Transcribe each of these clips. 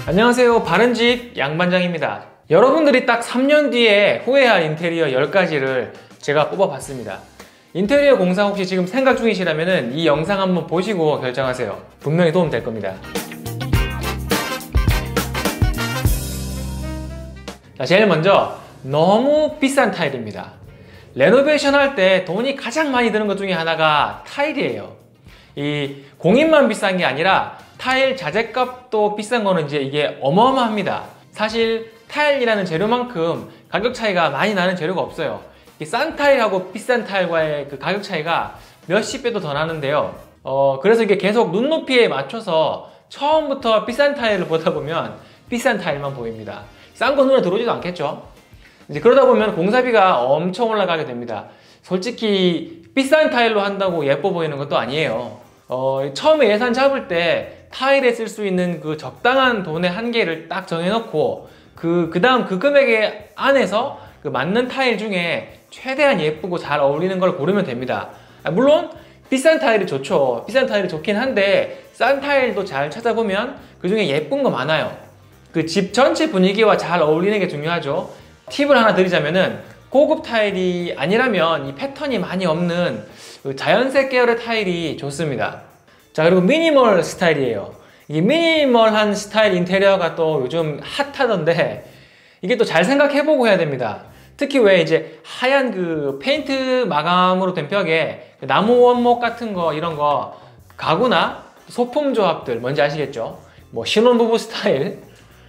안녕하세요, 바른집 양반장입니다. 여러분들이 딱 3년 뒤에 후회할 인테리어 10가지를 제가 뽑아봤습니다. 인테리어 공사 혹시 지금 생각 중이시라면 이 영상 한번 보시고 결정하세요. 분명히 도움 될 겁니다. 자, 제일 먼저 너무 비싼 타일입니다. 레노베이션 할 때 돈이 가장 많이 드는 것 중에 하나가 타일이에요. 이 공인만 비싼 게 아니라 타일 자재값도 비싼 거는 이게 어마어마합니다. 사실 타일이라는 재료만큼 가격 차이가 많이 나는 재료가 없어요. 싼 타일하고 비싼 타일과의 그 가격 차이가 몇십 배도 더 나는데요. 그래서 이게 계속 눈높이에 맞춰서 처음부터 비싼 타일을 보다 보면 비싼 타일만 보입니다. 싼 거 눈에 들어오지도 않겠죠. 이제 그러다 보면 공사비가 엄청 올라가게 됩니다. 솔직히 비싼 타일로 한다고 예뻐 보이는 것도 아니에요. 처음에 예산 잡을 때 타일에 쓸 수 있는 그 적당한 돈의 한계를 딱 정해놓고 그 다음 그 금액 안에서 그 맞는 타일 중에 최대한 예쁘고 잘 어울리는 걸 고르면 됩니다. 물론 비싼 타일이 좋죠. 비싼 타일이 좋긴 한데 싼 타일도 잘 찾아보면 그 중에 예쁜 거 많아요. 그 집 전체 분위기와 잘 어울리는 게 중요하죠. 팁을 하나 드리자면은 고급 타일이 아니라면 이 패턴이 많이 없는 자연색 계열의 타일이 좋습니다. 자, 그리고 미니멀 스타일이에요. 이게 미니멀한 스타일 인테리어가 또 요즘 핫하던데 이게 또 잘 생각해보고 해야 됩니다. 특히 왜 이제 하얀 그 페인트 마감으로 된 벽에 나무 원목 같은 거 이런 거 가구나 소품 조합들 뭔지 아시겠죠? 뭐 신혼부부 스타일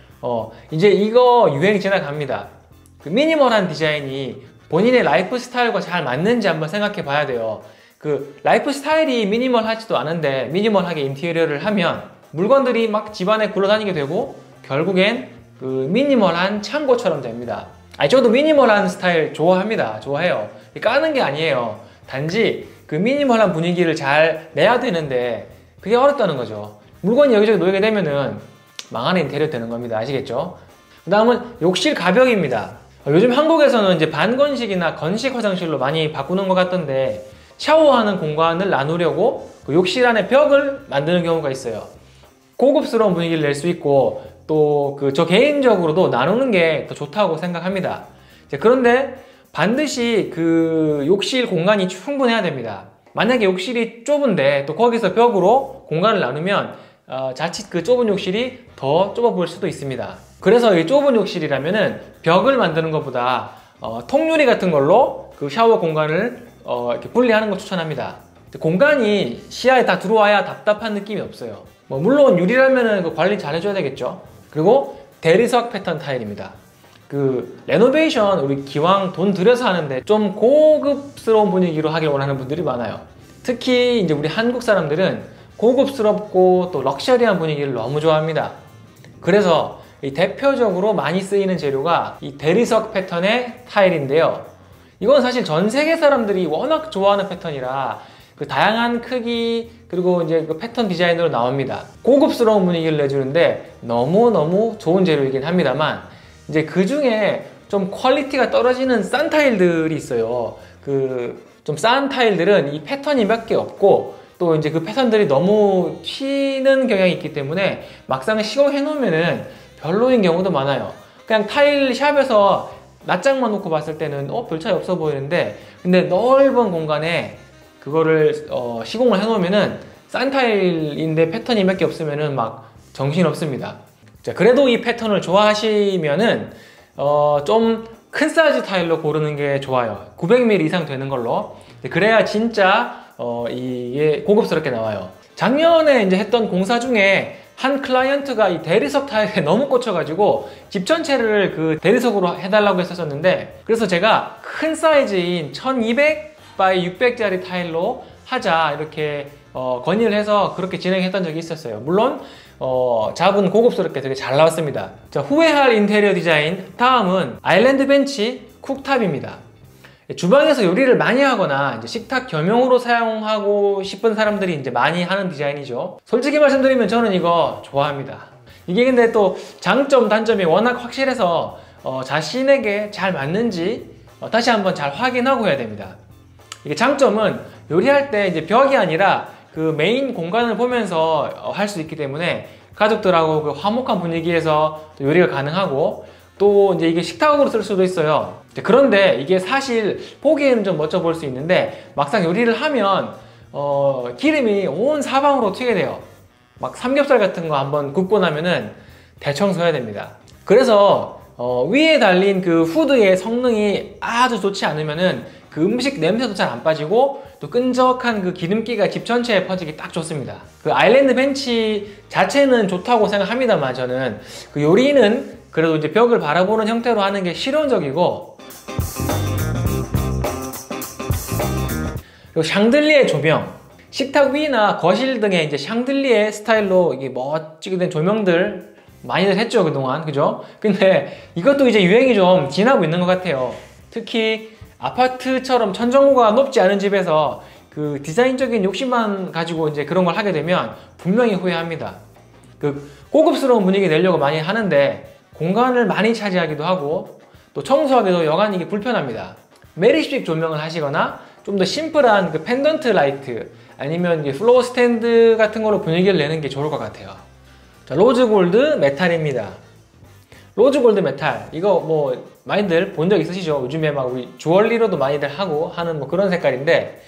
이제 이거 유행이 지나갑니다. 그 미니멀한 디자인이 본인의 라이프 스타일과 잘 맞는지 한번 생각해 봐야 돼요. 그 라이프 스타일이 미니멀하지도 않은데 미니멀하게 인테리어를 하면 물건들이 막 집안에 굴러다니게 되고 결국엔 그 미니멀한 창고처럼 됩니다. 저도 미니멀한 스타일 좋아합니다. 좋아해요. 까는 게 아니에요. 단지 그 미니멀한 분위기를 잘 내야 되는데 그게 어렵다는 거죠. 물건이 여기저기 놓이게 되면은 망하는 인테리어 되는 겁니다. 아시겠죠? 그 다음은 욕실 가벽입니다. 요즘 한국에서는 이제 반건식이나 건식 화장실로 많이 바꾸는 것 같던데 샤워하는 공간을 나누려고 그 욕실 안에 벽을 만드는 경우가 있어요. 고급스러운 분위기를 낼 수 있고 또 저 개인적으로도 나누는 게 더 좋다고 생각합니다. 그런데 반드시 그 욕실 공간이 충분해야 됩니다. 만약에 욕실이 좁은데 또 거기서 벽으로 공간을 나누면 자칫 그 좁은 욕실이 더 좁아 보일 수도 있습니다. 그래서 이 좁은 욕실이라면은 벽을 만드는 것보다 통유리 같은 걸로 그 샤워 공간을 이렇게 분리하는 걸 추천합니다. 공간이 시야에 다 들어와야 답답한 느낌이 없어요. 물론 유리라면은 그 관리 잘 해줘야 되겠죠. 그리고 대리석 패턴 타일입니다. 그 레노베이션 우리 기왕 돈 들여서 하는데 좀 고급스러운 분위기로 하길 원하는 분들이 많아요. 특히 이제 우리 한국 사람들은 고급스럽고 또 럭셔리한 분위기를 너무 좋아합니다. 그래서 이 대표적으로 많이 쓰이는 재료가 이 대리석 패턴의 타일인데요. 이건 사실 전 세계 사람들이 워낙 좋아하는 패턴이라 그 다양한 크기 그리고 이제 그 패턴 디자인으로 나옵니다. 고급스러운 분위기를 내주는데 너무너무 좋은 재료이긴 합니다만 이제 그 중에 좀 퀄리티가 떨어지는 싼 타일들이 있어요. 그 좀 싼 타일들은 이 패턴이 몇 개 없고 또 이제 그 패턴들이 너무 튀는 경향이 있기 때문에 막상 시공해 놓으면은 별로인 경우도 많아요. 그냥 타일 샵에서 낱장만 놓고 봤을 때는 별 차이 없어 보이는데 근데 넓은 공간에 그거를 시공을 해 놓으면은 싼 타일인데 패턴이 몇 개 없으면은 막 정신없습니다. 자, 그래도 이 패턴을 좋아하시면은 좀 큰 사이즈 타일로 고르는 게 좋아요. 900mm 이상 되는 걸로. 그래야 진짜 이게 고급스럽게 나와요. 작년에 이제 했던 공사 중에 한 클라이언트가 이 대리석 타일에 너무 꽂혀가지고 집 전체를 그 대리석으로 해달라고 했었는데 그래서 제가 큰 사이즈인 1200 by 600짜리 타일로 하자 이렇게 건의를 해서 그렇게 진행했던 적이 있었어요. 물론 잡은 고급스럽게 되게 잘 나왔습니다. 자, 후회할 인테리어 디자인 다음은 아일랜드 벤치 쿡탑입니다. 주방에서 요리를 많이 하거나 이제 식탁 겸용으로 사용하고 싶은 사람들이 이제 많이 하는 디자인이죠. 솔직히 말씀드리면 저는 이거 좋아합니다. 이게 근데 또 장점, 단점이 워낙 확실해서 자신에게 잘 맞는지 다시 한번 잘 확인하고 해야 됩니다. 이게 장점은 요리할 때 이제 벽이 아니라 그 메인 공간을 보면서 할 수 있기 때문에 가족들하고 그 화목한 분위기에서 또 요리가 가능하고, 또 이제 이게 식탁으로 쓸 수도 있어요. 그런데 이게 사실 보기에는 좀 멋져 보일 수 있는데 막상 요리를 하면 기름이 온 사방으로 튀게 돼요. 막 삼겹살 같은 거 한번 굽고 나면은 대청소해야 됩니다. 그래서 위에 달린 그 후드의 성능이 아주 좋지 않으면은 그 음식 냄새도 잘 안 빠지고, 또 끈적한 그 기름기가 집 전체에 퍼지기 딱 좋습니다. 그 아일랜드 벤치 자체는 좋다고 생각합니다만, 저는 그 요리는 그래도 이제 벽을 바라보는 형태로 하는 게 실용적이고, 그리고 샹들리에 조명, 식탁 위나 거실 등의 이제 샹들리에 스타일로 이게 멋지게 된 조명들 많이들 했죠, 그동안. 그죠? 근데 이것도 이제 유행이 좀 지나고 있는 것 같아요. 특히 아파트처럼 천정고가 높지 않은 집에서 그 디자인적인 욕심만 가지고 이제 그런 걸 하게 되면 분명히 후회합니다. 그 고급스러운 분위기 내려고 많이 하는데 공간을 많이 차지하기도 하고, 또 청소하기도 여간 이게 불편합니다. 메리식 조명을 하시거나 좀 더 심플한 그 펜던트 라이트, 아니면 이제 플로어 스탠드 같은 거로 분위기를 내는 게 좋을 것 같아요. 자, 로즈 골드 메탈입니다. 로즈 골드 메탈, 이거 뭐 많이들 본 적 있으시죠? 요즘에 막 우리 주얼리로도 많이들 하고 하는 뭐 그런 색깔인데,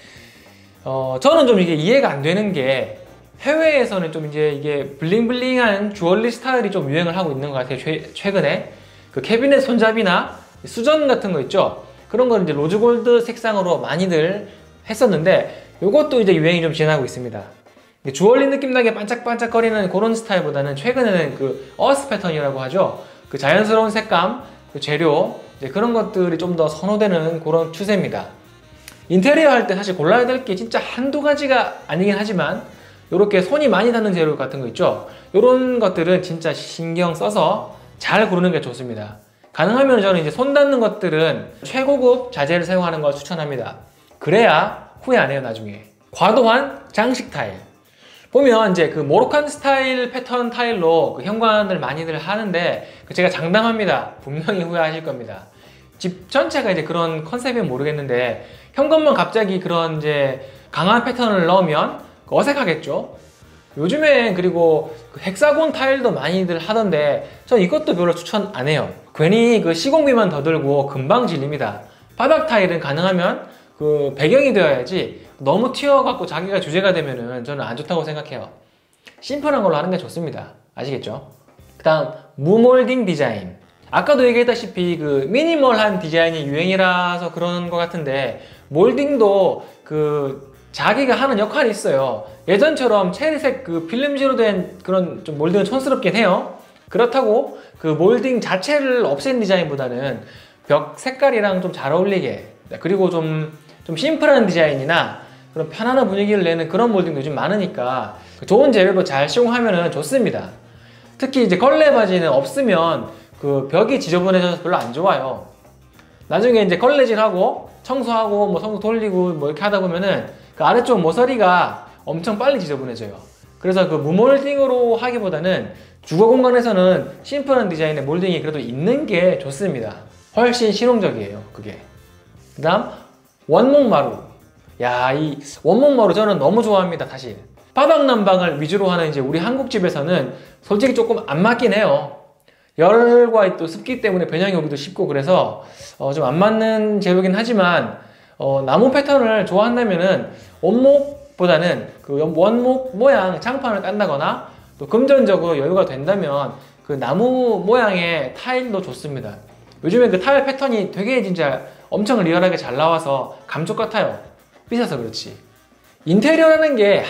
저는 좀 이게 이해가 안 되는 게, 해외에서는 좀 이제 이게 블링블링한 주얼리 스타일이 좀 유행을 하고 있는 것 같아요. 최근에 그 캐비넷 손잡이나 수전 같은 거 있죠? 그런 걸 이제 로즈 골드 색상으로 많이들 했었는데, 이것도 이제 유행이 좀 지나고 있습니다. 주얼리 느낌 나게 반짝반짝거리는 그런 스타일보다는 최근에는 그 어스 패턴이라고 하죠. 그 자연스러운 색감, 그 재료, 이제 그런 것들이 좀 더 선호되는 그런 추세입니다. 인테리어 할 때 사실 골라야 될 게 진짜 한두 가지가 아니긴 하지만, 이렇게 손이 많이 닿는 재료 같은 거 있죠. 이런 것들은 진짜 신경 써서 잘 고르는 게 좋습니다. 가능하면 저는 이제 손 닿는 것들은 최고급 자재를 사용하는 걸 추천합니다. 그래야 후회 안 해요, 나중에. 과도한 장식 타일. 보면 이제 그 모로칸 스타일 패턴 타일로 그 현관을 많이들 하는데, 제가 장담합니다. 분명히 후회하실 겁니다. 집 전체가 이제 그런 컨셉은 모르겠는데, 현관만 갑자기 그런 이제 강한 패턴을 넣으면 어색하겠죠? 요즘에 그리고 그 헥사곤 타일도 많이들 하던데, 전 이것도 별로 추천 안 해요. 괜히 그 시공비만 더 들고 금방 질립니다. 바닥 타일은 가능하면 그 배경이 되어야지, 너무 튀어갖고 자기가 주제가 되면은 저는 안 좋다고 생각해요. 심플한 걸로 하는 게 좋습니다. 아시겠죠? 그 다음, 무몰딩 디자인. 아까도 얘기했다시피 그 미니멀한 디자인이 유행이라서 그런 것 같은데, 몰딩도 그 자기가 하는 역할이 있어요. 예전처럼 체리색 그 필름지로 된 그런 좀 몰딩은 촌스럽긴 해요. 그렇다고 그 몰딩 자체를 없앤 디자인보다는 벽 색깔이랑 좀 잘 어울리게, 그리고 좀 심플한 디자인이나 그런 편안한 분위기를 내는 그런 몰딩도 요즘 많으니까 좋은 재료로 잘 시공하면 좋습니다. 특히 이제 걸레 바지는 없으면 그 벽이 지저분해져서 별로 안 좋아요. 나중에 이제 걸레질하고 청소하고 뭐 청소 돌리고 뭐 이렇게 하다 보면은 그 아래쪽 모서리가 엄청 빨리 지저분해져요. 그래서 그 무몰딩으로 하기보다는 주거 공간에서는 심플한 디자인의 몰딩이 그래도 있는 게 좋습니다. 훨씬 실용적이에요, 그게. 그 다음, 원목마루. 야, 이 원목마루 저는 너무 좋아합니다, 사실. 바닥 난방을 위주로 하는 이제 우리 한국집에서는 솔직히 조금 안 맞긴 해요. 열과 또 습기 때문에 변형이 오기도 쉽고, 그래서 좀 안 맞는 재료긴 하지만, 나무 패턴을 좋아한다면은 원목보다는 그 원목 모양 장판을 깐다거나, 또 금전적으로 여유가 된다면 그 나무 모양의 타일도 좋습니다. 요즘에 그 타일 패턴이 되게 진짜 엄청 리얼하게 잘 나와서 감쪽 같아요. 비싸서 그렇지. 인테리어라는 게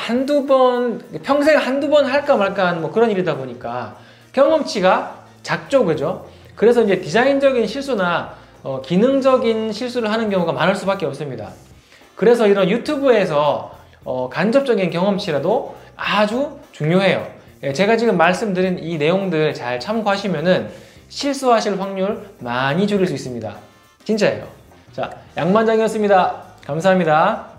평생 한두 번 할까 말까 하는 뭐 그런 일이다 보니까 경험치가 작죠, 그죠? 그래서 이제 디자인적인 실수나 기능적인 실수를 하는 경우가 많을 수밖에 없습니다. 그래서 이런 유튜브에서 간접적인 경험치라도 아주 중요해요. 제가 지금 말씀드린 이 내용들 잘 참고하시면은 실수하실 확률 많이 줄일 수 있습니다. 진짜예요. 자, 양반장이었습니다. 감사합니다.